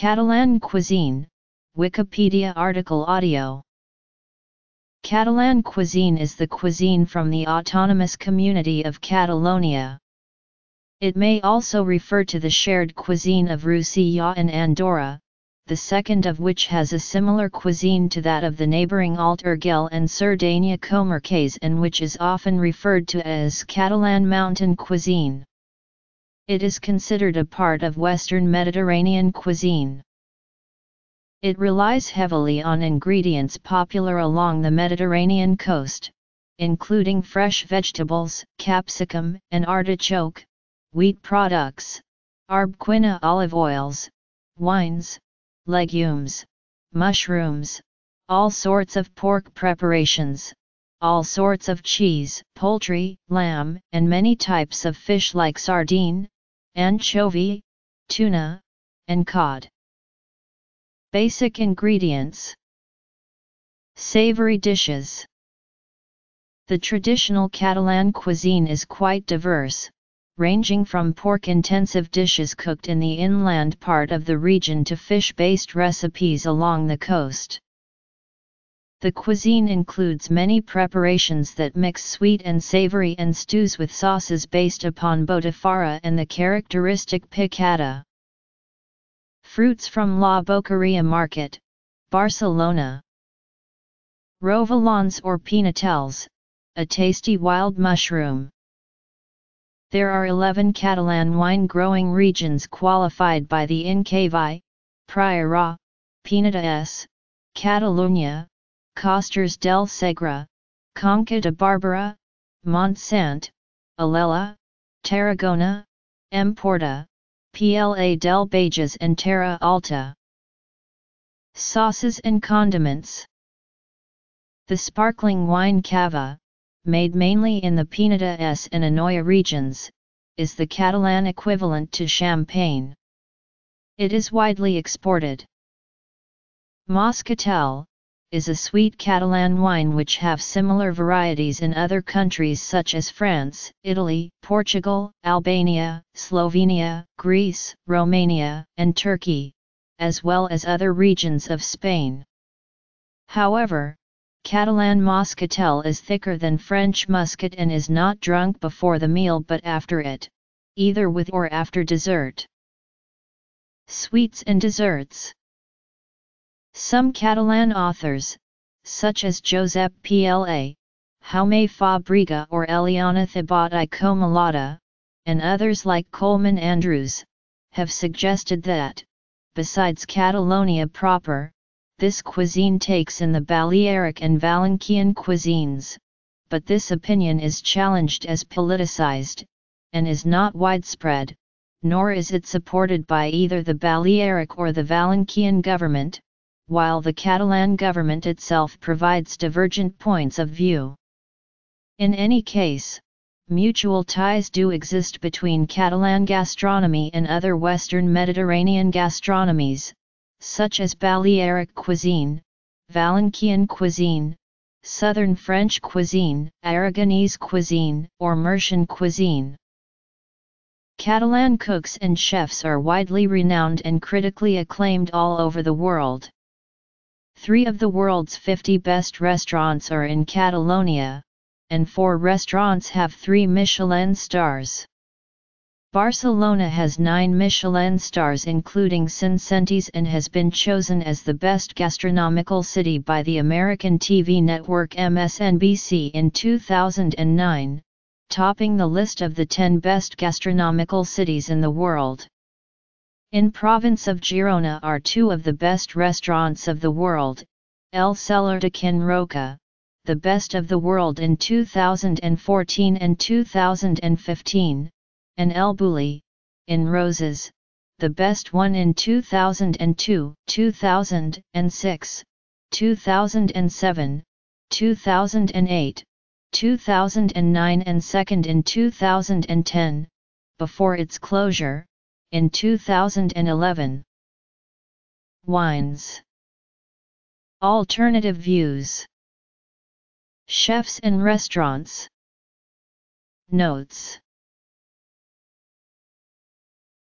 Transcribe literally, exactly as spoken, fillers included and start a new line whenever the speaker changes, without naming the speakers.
Catalan cuisine, Wikipedia article audio. Catalan cuisine is the cuisine from the autonomous community of Catalonia. It may also refer to the shared cuisine of Roussillon and Andorra, the second of which has a similar cuisine to that of the neighbouring Alt Urgell and Cerdagne comarques, and which is often referred to as Catalan mountain cuisine. It is considered a part of Western Mediterranean cuisine. It relies heavily on ingredients popular along the Mediterranean coast, including fresh vegetables, capsicum and artichoke, wheat products, arbequina olive oils, wines, legumes, mushrooms, all sorts of pork preparations, all sorts of cheese, poultry, lamb, and many types of fish like sardine, anchovy, tuna, and cod. Basic ingredients. Savory dishes. The traditional Catalan cuisine is quite diverse, ranging from pork-intensive dishes cooked in the inland part of the region to fish-based recipes along the coast. The cuisine includes many preparations that mix sweet and savory and stews with sauces based upon botifarra and the characteristic picada. Fruits from La Boqueria Market, Barcelona. Rovellons or pinatels, a tasty wild mushroom. There are eleven Catalan wine-growing regions qualified by the I N C A V I, Priorat, Penedès, Catalunya, Costers del Segre, Conca de Barberà, Montsant, Alella, Tarragona, Empordà, Pla del Bages and Terra Alta. Sauces and condiments. The sparkling wine cava, made mainly in the Penedès and Anoia regions, is the Catalan equivalent to champagne. It is widely exported. Moscatel is a sweet Catalan wine which have similar varieties in other countries such as France, Italy, Portugal, Albania, Slovenia, Greece, Romania, and Turkey, as well as other regions of Spain. However, Catalan Moscatel is thicker than French Muscat and is not drunk before the meal but after it, either with or after dessert. Sweets and desserts. Some Catalan authors, such as Josep Pla, Jaume Fabriga or Eliana Thibaut i Comalada, and others like Coleman Andrews, have suggested that, besides Catalonia proper, this cuisine takes in the Balearic and Valencian cuisines, but this opinion is challenged as politicized, and is not widespread, nor is it supported by either the Balearic or the Valencian government, while the Catalan government itself provides divergent points of view. In any case, mutual ties do exist between Catalan gastronomy and other Western Mediterranean gastronomies, such as Balearic cuisine, Valencian cuisine, Southern French cuisine, Aragonese cuisine, or Murcian cuisine. Catalan cooks and chefs are widely renowned and critically acclaimed all over the world. Three of the world's fifty best restaurants are in Catalonia, and four restaurants have three Michelin stars. Barcelona has nine Michelin stars including Cincentis and has been chosen as the best gastronomical city by the American T V network M S N B C in two thousand nine, topping the list of the ten best gastronomical cities in the world. In province of Girona are two of the best restaurants of the world, El Cellar de Can Roca, the best of the world in two thousand fourteen and two thousand fifteen, and El Bulli, in Roses, the best one in two thousand two, two thousand six, two thousand seven, two thousand eight, two thousand nine and second in two thousand ten, before its closure, in two thousand eleven. Wines. Alternative views. Chefs and restaurants. Notes.